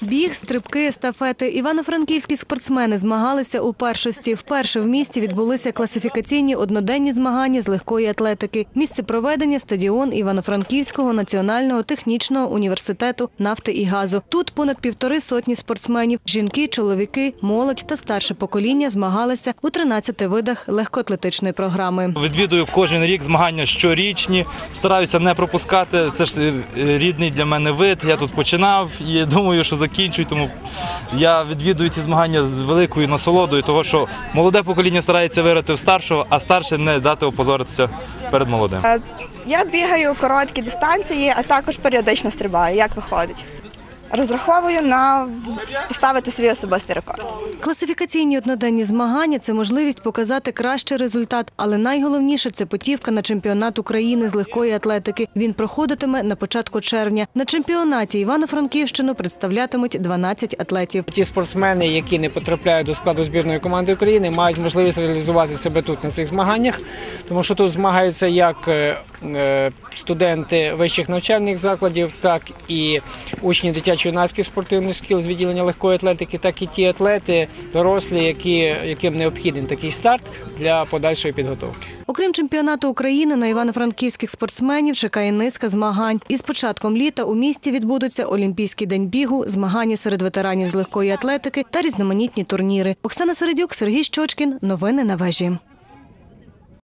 Біг, стрибки, естафети. Івано-франківські спортсмени змагалися у першості. Вперше в місті відбулися класифікаційні одноденні змагання з легкої атлетики. Місце проведення – стадіон Івано-Франківського національного технічного університету нафти і газу. Тут понад 1,5 сотні спортсменів. Жінки, чоловіки, молодь та старше покоління змагалися у 13 видах легкоатлетичної програми. Відвідую кожен рік змагання щорічні, стараюся не пропускати. Це ж рідний для мене вид, я тут починав і думаю, що закінчую, тому я відвідую ці змагання з великою насолодою, того що молоде покоління старається виграти в старшого, а старше не дати опозоритися перед молодим. Я бігаю короткі дистанції, а також періодично стрибаю. Як виходить? Розраховую на поставити свій особистий рекорд. Класифікаційні одноденні змагання – це можливість показати кращий результат, але найголовніше – це путівка на чемпіонат України з легкої атлетики. Він проходитиме на початку червня. На чемпіонаті Івано-Франківщину представлятимуть 12 атлетів. Ті спортсмени, які не потрапляють до складу збірної команди України, мають можливість реалізувати себе тут на цих змаганнях, тому що тут змагаються як студенти вищих навчальних закладів, так і учні дитячо-юнацьких спортивних шкіл з відділення легкої атлетики, так і ті атлети, дорослі, яким необхідний такий старт для подальшої підготовки. Окрім чемпіонату України, на івано-франківських спортсменів чекає низка змагань. Із початком літа у місті відбудуться Олімпійський день бігу, змагання серед ветеранів з легкої атлетики та різноманітні турніри. Оксана Середюк, Сергій Щочкін. Новини на вежі.